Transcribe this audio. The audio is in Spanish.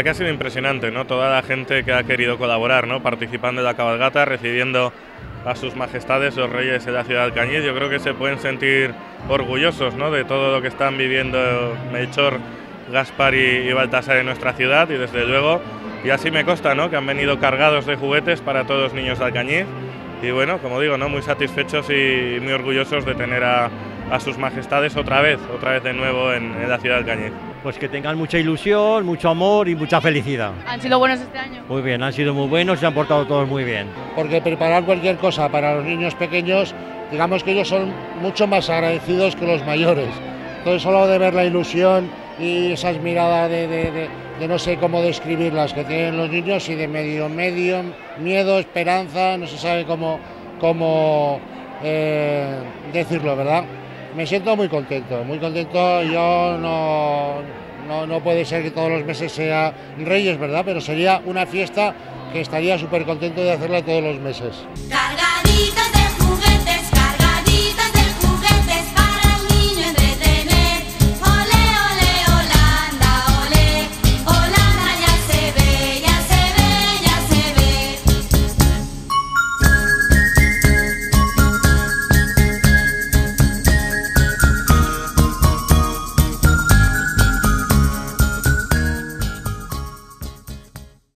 verdad que ha sido impresionante, ¿no? Toda la gente que ha querido colaborar, ¿no? Participando en la cabalgata, recibiendo a sus majestades los reyes de la ciudad de Alcañiz. Yo creo que se pueden sentir orgullosos, ¿no? De todo lo que están viviendo Melchor, Gaspar y Baltasar en nuestra ciudad, y desde luego, y así me consta, ¿no? Que han venido cargados de juguetes para todos los niños de Alcañiz. Y bueno, como digo, ¿no? Muy satisfechos y muy orgullosos de tener a sus majestades otra vez de nuevo en la ciudad de Alcañiz. Pues que tengan mucha ilusión, mucho amor y mucha felicidad. ¿Han sido buenos este año? Muy bien, han sido muy buenos, se han portado todos muy bien. Porque preparar cualquier cosa para los niños pequeños, digamos que ellos son mucho más agradecidos que los mayores. Entonces solo de ver la ilusión y esas miradas de no sé cómo describirlas que tienen los niños, y de medio, miedo, esperanza, no se sabe cómo decirlo, ¿verdad? Me siento muy contento, yo no puede ser que todos los meses sea Reyes, ¿verdad? Pero sería una fiesta que estaría súper contento de hacerla todos los meses. Cargaditos de